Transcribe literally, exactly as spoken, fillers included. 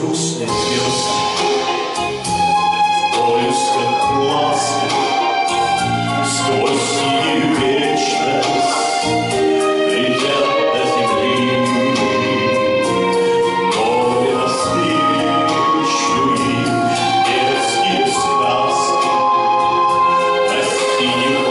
грустных звезд. В поисках ласки сквозь синюю вечность летят до земли, но не навстречу им детские сказки на синих